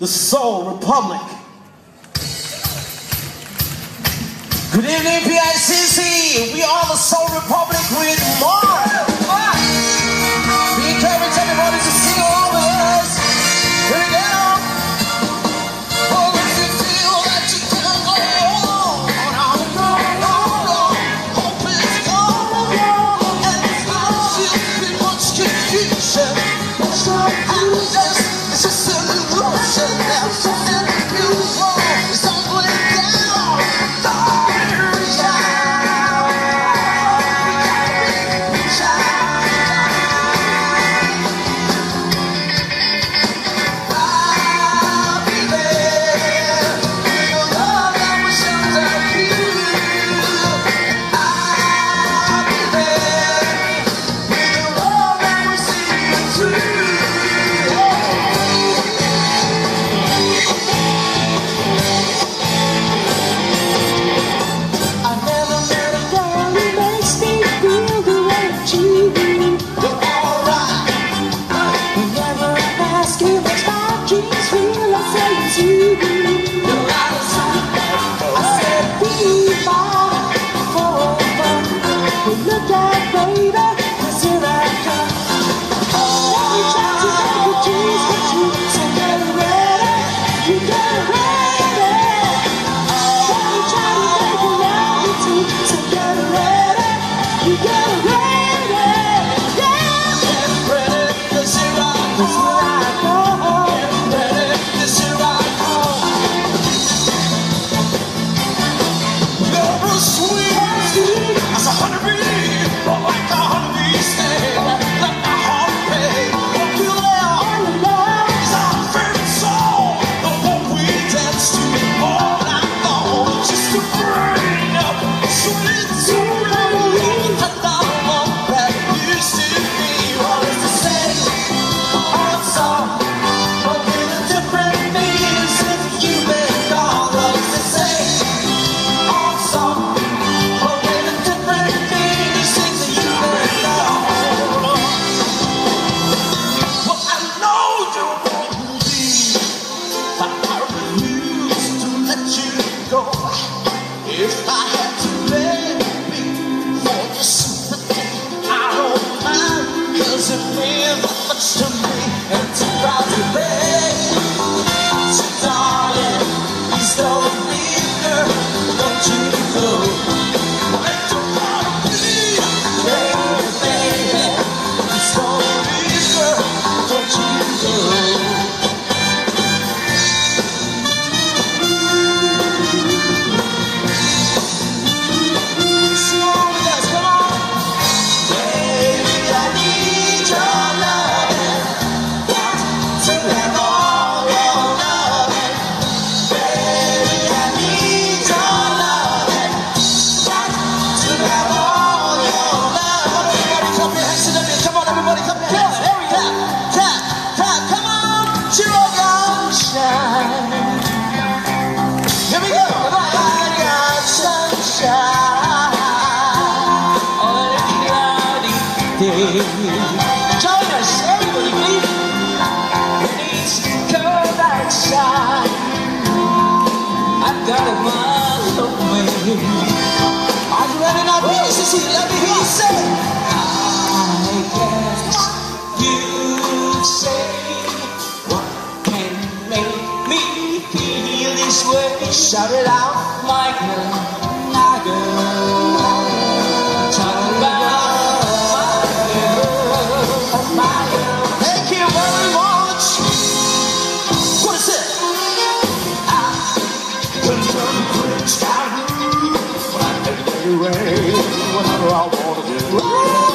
the Soul Republic. Good evening, PICC. We are the Soul Republic with more. We encourage everybody to sing along with us. Here we go. Oh, if you feel that you can go on, hope is gone, and it's not too much confusion. It's just an illusion. And beautiful is tumbling down. If I had to beg me for your sympathy, I don't mind, 'cause it means that much to me, and it's proud to beg. So darling, please don't leave, girl, don't you go. Let your heart bleed, baby, baby. Please don't leave, girl, don't you go. Join us, everybody, please. It needs to come outside. I've got a mile away. Are you ready now, PICC? Let me hear you say. I guess you'd say, what can make me feel this way? Shout it out, my girl, my girl. Talk about whatever I wanna do.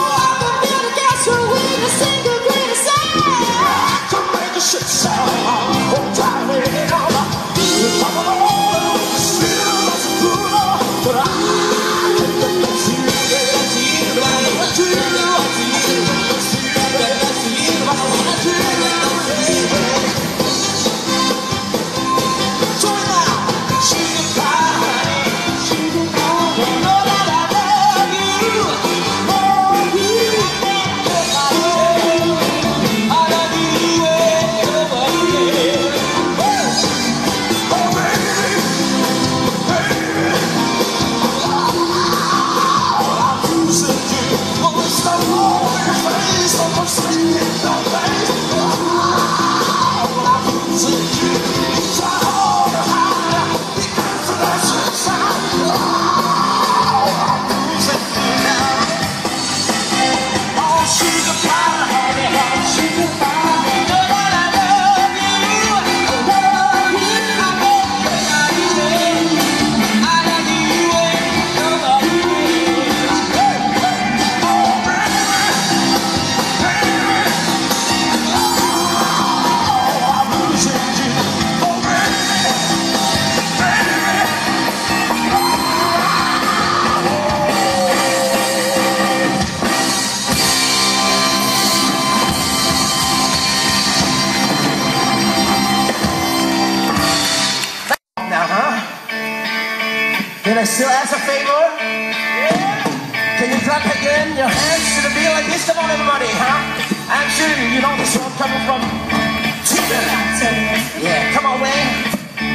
Can I still ask a favor? Yeah. Can you clap again your hands to the beat like this? Come on, everybody, huh? I'm sure you know this one coming from Tibet. Yeah, come on, Wayne.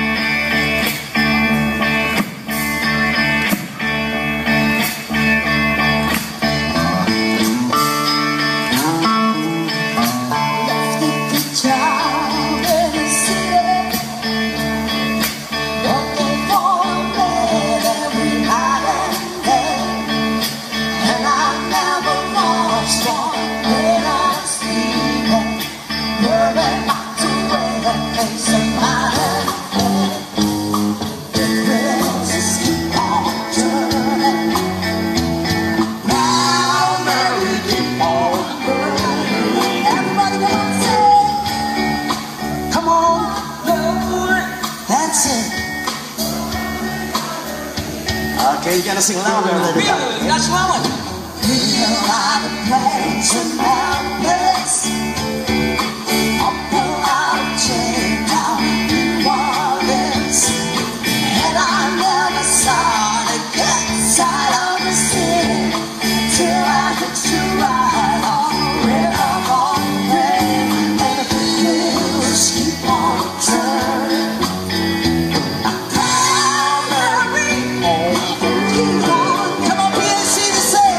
Okay, you gotta sing louder a little bit. That's one. We know how to play to mountains. Up the line, chain down New Orleans. And I never saw the good side of the city till I hit you right on the rhythm of the rain. And the wheels keep on turning. Come on, PICC to say.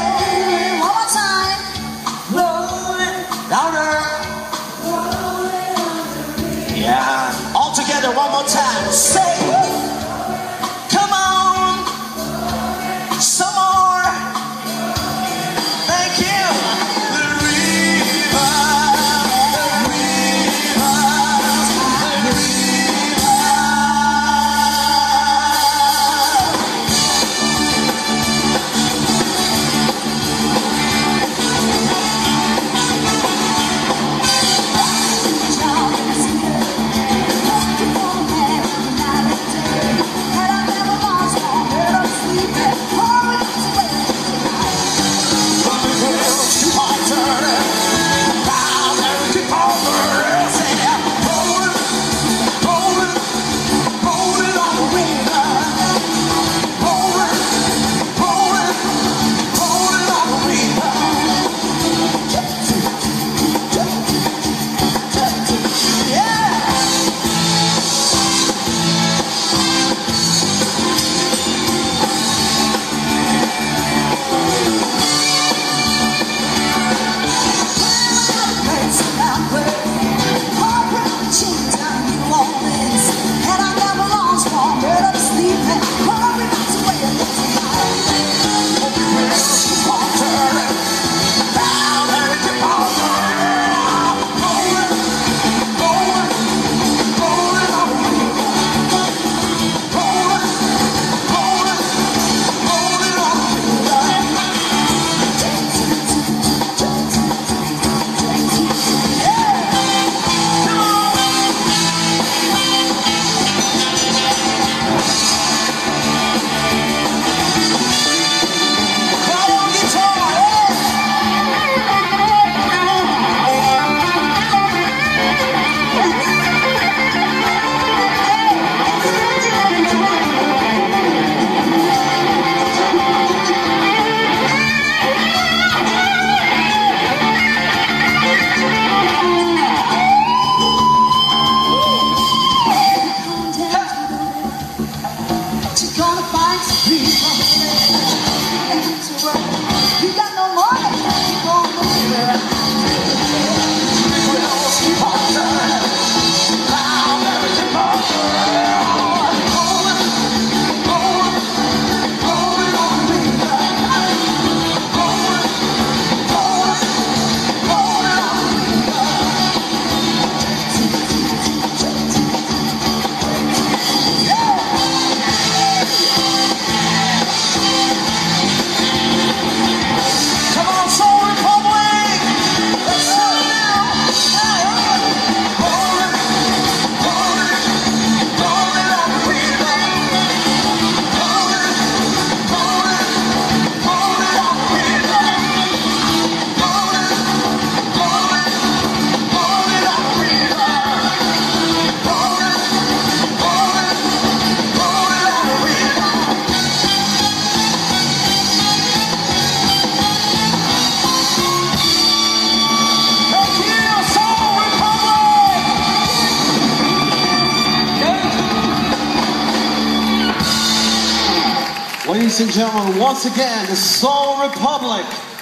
ladies and gentlemen, once again, the Soul Republic.